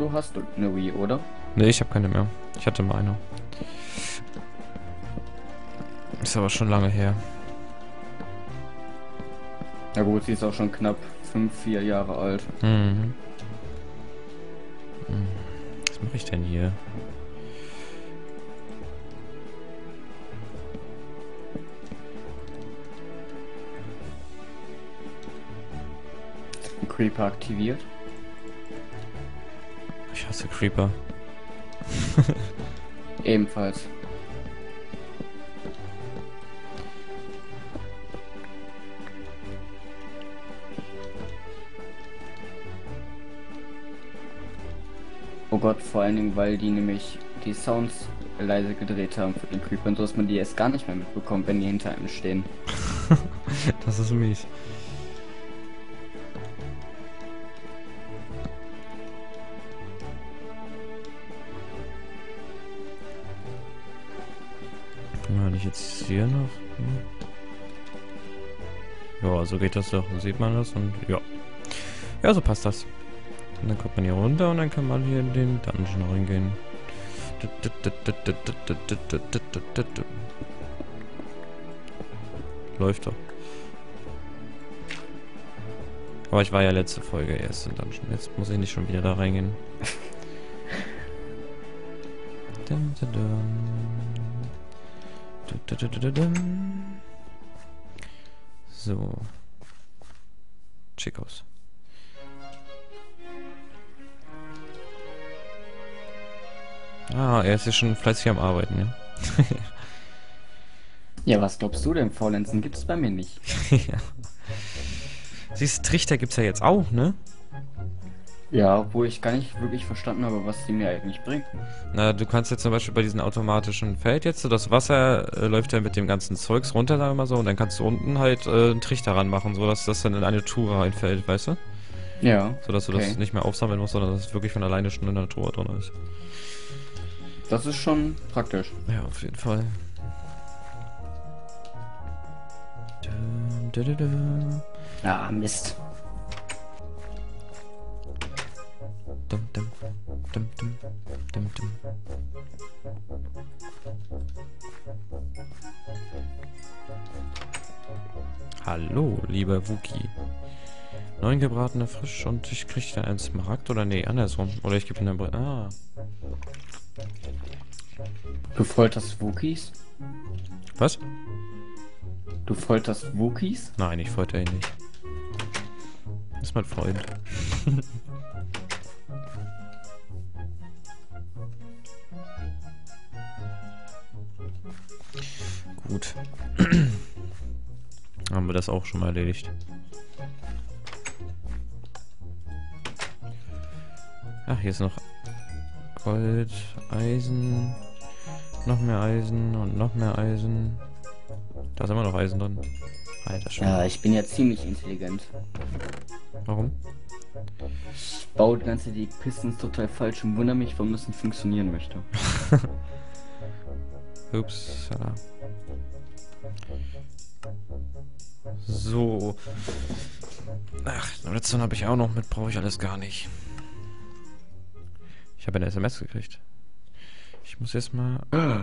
du hast eine Wii, oder? Ne, ich habe keine mehr. Ich hatte mal eine. Ist aber schon lange her. Na gut, sie ist auch schon knapp 4 Jahre alt. Mhm. Was mache ich denn hier? Ein Creeper aktiviert. Ich hasse Creeper. Ebenfalls. Oh Gott, vor allen Dingen, weil die nämlich die Sounds leise gedreht haben für den Creeper, und so dass man die erst gar nicht mehr mitbekommt, wenn die hinter einem stehen. Das ist mies. Wenn ich jetzt hier noch... Ja, so geht das doch. So sieht man das und ja. Ja, so passt das. Und dann kommt man hier runter und dann kann man hier in den Dungeon reingehen. Läuft doch. Aber ich war ja letzte Folge erst im Dungeon. Jetzt muss ich nicht schon wieder da reingehen. So. Schick aus. Ah, er ist ja schon fleißig am Arbeiten, ja. Ja, was glaubst du denn? Faulenzen gibt es bei mir nicht. Ja. Siehst du, Trichter gibt's ja jetzt auch, ne? Ja, obwohl ich gar nicht wirklich verstanden habe, was die mir eigentlich bringen. Na, du kannst jetzt zum Beispiel bei diesem automatischen Feld jetzt, so das Wasser läuft ja mit dem ganzen Zeugs runter, sagen wir mal so, und dann kannst du unten halt einen Trichter ranmachen, so dass das dann in eine Truhe reinfällt, weißt du? Ja. So dass du das nicht mehr aufsammeln musst, sondern dass es wirklich von alleine schon in der Truhe drin ist. Das ist schon praktisch. Ja, auf jeden Fall. Ah, Mist. Hallo, lieber Wookie. 9 gebratene Frisch und ich krieg dann einen Smaragd oder nee, andersrum. Oder ich gebe ihm eine Ah. Du folterst Wookies? Was? Du folterst Wookies? Nein, ich folter ihn nicht. Das ist mein Freund. Gut. Haben wir das auch schon mal erledigt. Ach, hier ist noch Gold, Eisen, noch mehr Eisen und noch mehr Eisen. Da ist immer noch Eisen drin. Alter Schwede. Ja, ich bin ja ziemlich intelligent. Warum? Ich baue die ganze Zeit die Pistons total falsch und wundere mich, warum das nicht funktionieren möchte. Ups. Ja. So. Ach, Redstone habe ich auch noch mit, brauche ich alles gar nicht. Ich habe eine SMS gekriegt. Ich muss jetzt mal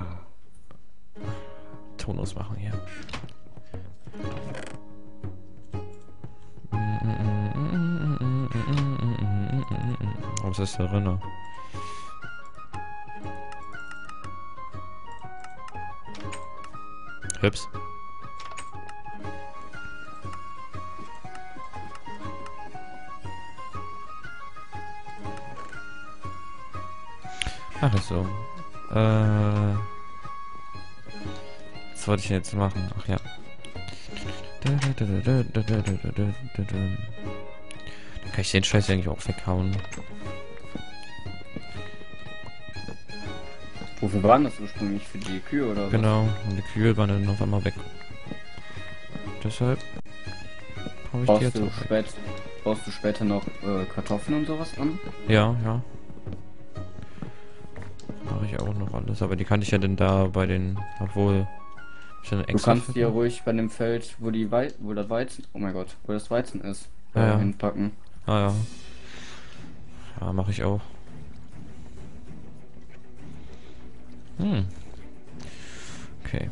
Ton ausmachen hier. Was ist da drin? Hübs. Ach, das so. Was wollte ich denn jetzt machen? Ach ja. Dann kann ich den Scheiß eigentlich auch weghauen. Wofür waren das ursprünglich? Für die Kühe oder was? Genau, und die Kühe waren dann auf einmal weg. Deshalb hau ich die jetzt auch weg. Baust du später noch Kartoffeln und sowas an? Ja, ja. Mache ich auch noch alles, aber die kann ich ja dann da bei den, obwohl ich dann Du extra kannst dir ruhig bei dem Feld, wo das Weizen, oh mein Gott, wo das Weizen ist, Ja. hinpacken. Ah ja. Ja, mache ich auch. Hm. Okay.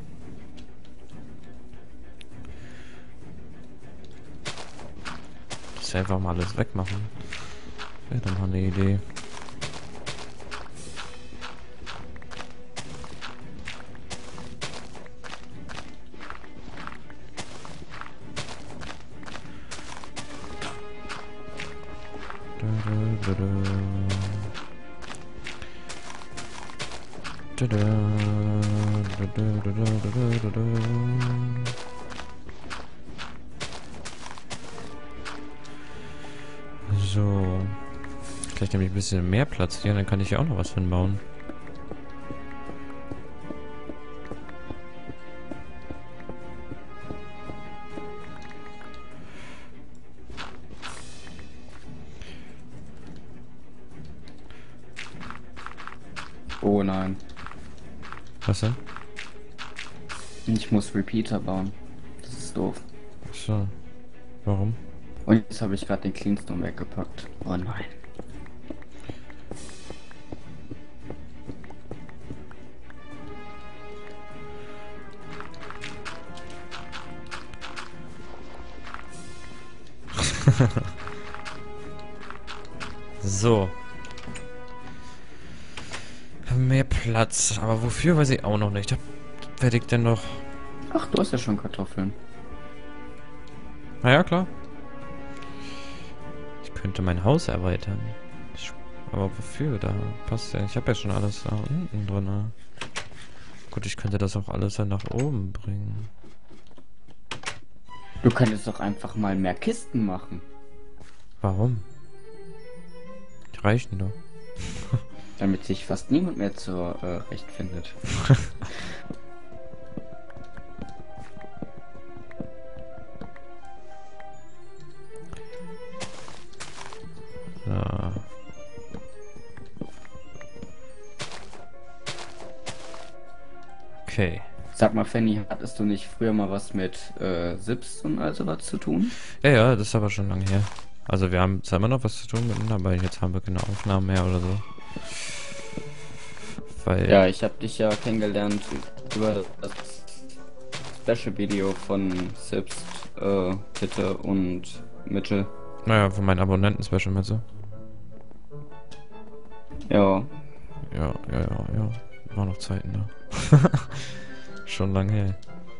Das einfach mal alles wegmachen. Wäre doch mal eine Idee. So. Vielleicht nehme ich ein bisschen mehr Platz hier, dann kann ich ja auch noch was hinbauen. Oh nein. Was denn? Ich muss Repeater bauen. Das ist doof. So. Warum? Und jetzt habe ich gerade den Cleanstone weggepackt. Oh nein. So. Mehr Platz. Aber wofür, weiß ich auch noch nicht. Werde ich denn noch... Ach, du hast ja schon Kartoffeln. Naja, klar. Ich könnte mein Haus erweitern. Aber wofür? Da passt ja. Ich habe ja schon alles da unten drin. Ne? Gut, ich könnte das auch alles dann nach oben bringen. Du könntest doch einfach mal mehr Kisten machen. Warum? Die reichen doch. Damit sich fast niemand mehr zurecht findet. Ja. Okay. Sag mal, Fanny, hattest du nicht früher mal was mit Sips und also was zu tun? Ja, ja, das ist aber schon lange her. Also wir haben zwar immer noch was zu tun miteinander, aber jetzt haben wir keine Aufnahmen mehr oder so. Weil... Ja, ich habe dich ja kennengelernt über das Special-Video von Sips, Titte und Mitchell. Naja, von meinen Abonnenten-Special mit so. Ja, Ja. War noch Zeiten da. Schon lange her.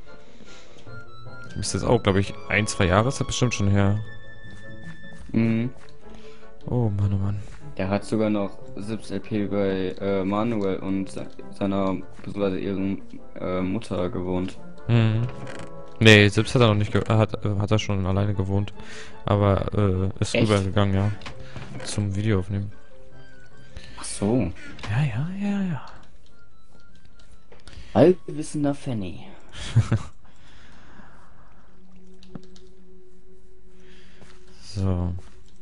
Ist jetzt auch, glaube ich, 1-2 Jahre ist das bestimmt schon her. mhm. Oh Mann, oh Mann. Der hat sogar noch Sips LP bei Manuel und seiner, beziehungsweise ihren Mutter gewohnt. Mhm. Nee, selbst hat er noch nicht, hat er schon alleine gewohnt. Aber ist Echt? rübergegangen, ja. Zum Video aufnehmen. Ach so. Ja. Allwissender Fanny. So.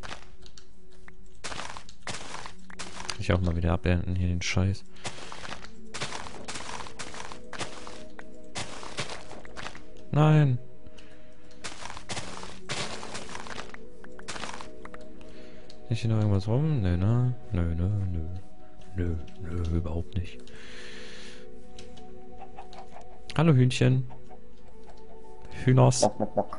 Ich auch mal wieder abblenden hier den Scheiß. Nein. Ist hier noch irgendwas rum? Nö, ne? Nö, überhaupt nicht. Hallo Hühnchen. Hühners. Bock, bock, bock.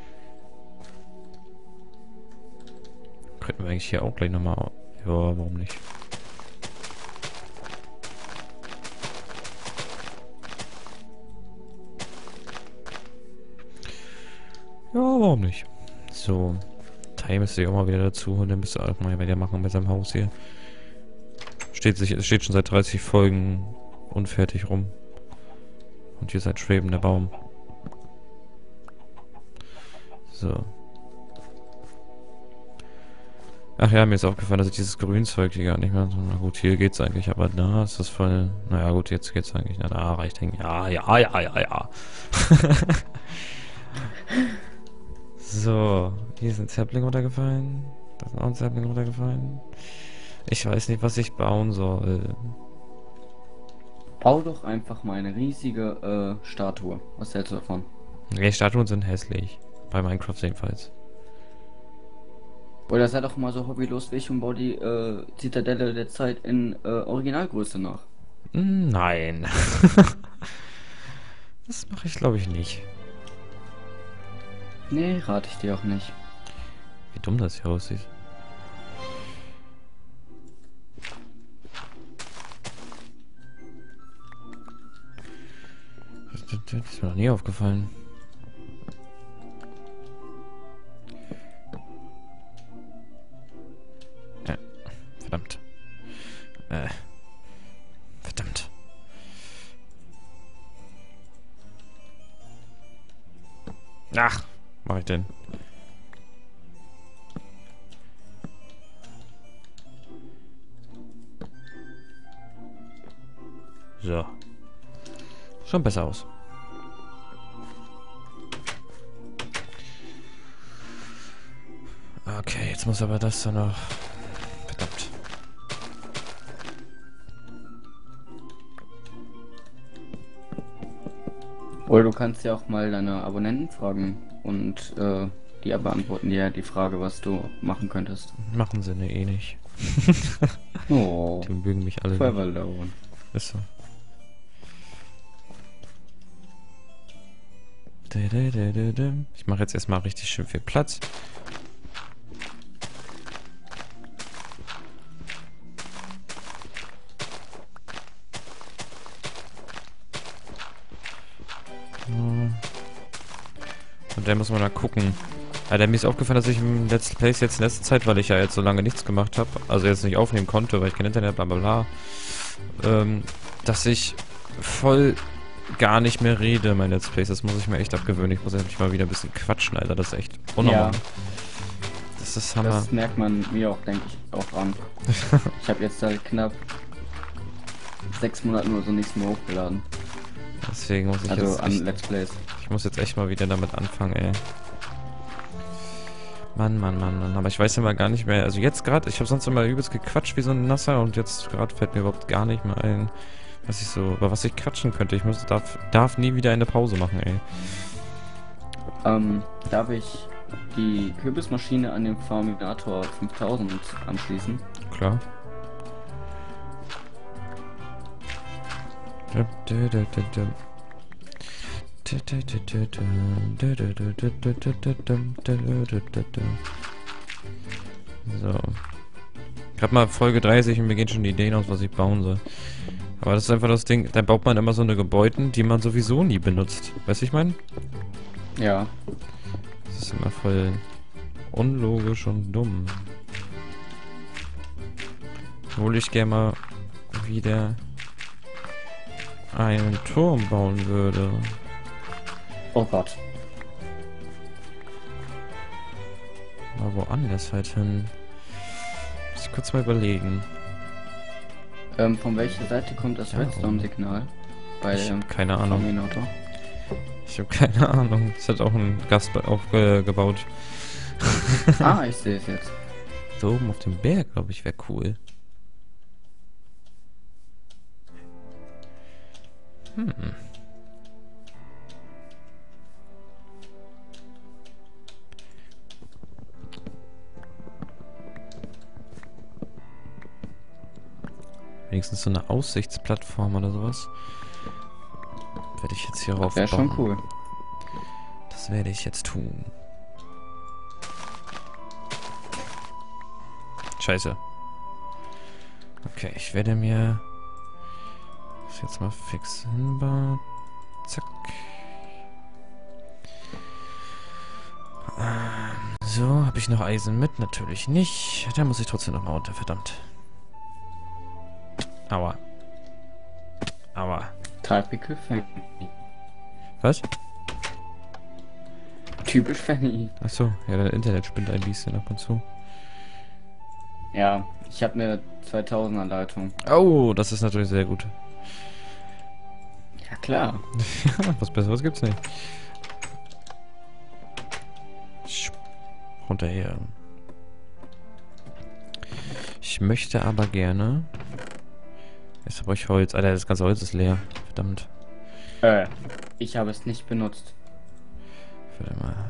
Könnten wir eigentlich hier auch gleich nochmal... Ja, warum nicht? Ja, warum nicht? So. Time ist ja auch mal wieder dazu und dann müsst ihr auch mal wieder machen mit seinem Haus hier. Es steht schon seit 30 Folgen unfertig rum. Und hier ist ein schwebender Baum. So. Ach ja, mir ist aufgefallen, dass ich dieses Grünzeug hier gar nicht mehr... Na gut, hier geht's eigentlich, aber da ist das voll... Naja gut, jetzt geht's eigentlich. Na, da reicht hängen. Ja. So, hier ist ein Sapling runtergefallen. Da ist auch ein Sapling runtergefallen. Ich weiß nicht, was ich bauen soll. Bau doch einfach mal eine riesige Statue. Was hältst du davon? Die Statuen sind hässlich. Bei Minecraft jedenfalls. Oder sei doch mal so hobbylos wie ich und bau die Zitadelle der Zeit in Originalgröße nach. Nein. Das mache ich, glaube ich, nicht. Nee, rate ich dir auch nicht. Wie dumm das hier aussieht. Das ist mir noch nie aufgefallen. Verdammt. Verdammt. Ach, mach ich denn? So. Schon besser aus. Okay, jetzt muss aber das dann noch... Verdammt. Oder du kannst ja auch mal deine Abonnenten fragen und die beantworten dir die Frage, was du machen könntest. Machen sie ne eh nicht. Oh, Die mögen mich alle nicht. Forever Ist so. Ich mache jetzt erstmal richtig schön viel Platz. Und dann muss man da gucken. Alter, mir ist aufgefallen, dass ich im Let's Plays jetzt in letzter Zeit, weil ich ja jetzt so lange nichts gemacht habe, also jetzt nicht aufnehmen konnte, weil ich kein Internet, bla bla bla, dass ich voll gar nicht mehr rede, mein Let's Plays. Das muss ich mir echt abgewöhnen. Ich muss endlich mal wieder ein bisschen quatschen, Alter. Das ist echt unnormal. Ja, Das ist Hammer. das merkt man mir auch, denke ich, auch an. Ich habe jetzt seit knapp 6 Monaten oder so nichts mehr hochgeladen. Deswegen muss ich Also jetzt an echt, Let's Plays. ich muss jetzt echt mal wieder damit anfangen, ey. Mann, Mann, Mann, Mann. Aber ich weiß ja mal gar nicht mehr. Also jetzt gerade, ich habe sonst immer übelst gequatscht wie so ein Nasser und jetzt gerade fällt mir überhaupt gar nicht mehr ein, über was ich quatschen könnte. Ich darf nie wieder eine Pause machen, ey. Darf ich die Kürbismaschine an den Farminator 5000 anschließen? Klar. So. Ich hab mal Folge 30 und mir gehen schon die Ideen aus, was ich bauen soll. Aber das ist einfach das Ding, da baut man immer so eine Gebäude, die man sowieso nie benutzt. Weißt du, ich meine? Ja. Das ist immer voll unlogisch und dumm. Obwohl ich gerne mal wieder einen Turm bauen würde. Oh Gott. Mal woanders halt hin. Muss ich kurz mal überlegen. Von welcher Seite kommt das Ja, Redstone-Signal? Bei Ich hab keine Ahnung. Farminator? Ich habe keine Ahnung. Es hat auch ein Gast aufgebaut. Ah, ich sehe es jetzt. Da oben auf dem Berg, glaube ich, wäre cool. Wenigstens so eine Aussichtsplattform oder sowas. Werde ich jetzt hier rauf Wäre schon bauen. cool. Das werde ich jetzt tun. Scheiße. Okay, ich werde mir das jetzt mal fix hinbauen. Zack. So, habe ich noch Eisen mit? Natürlich nicht. Da muss ich trotzdem noch mal runter, verdammt. Aua. Aua. Typical Fanny. Was? Typisch Fanny. Achso, ja, dein Internet spinnt ein bisschen ab und zu. Ja, ich habe eine 2000er Leitung. Oh, das ist natürlich sehr gut. Ja klar. Ja, was Besseres gibt's nicht. Runterher. Ich möchte aber gerne... Jetzt habe ich Holz. Alter, das ganze Holz ist leer. Verdammt. Ich habe es nicht benutzt. Warte mal.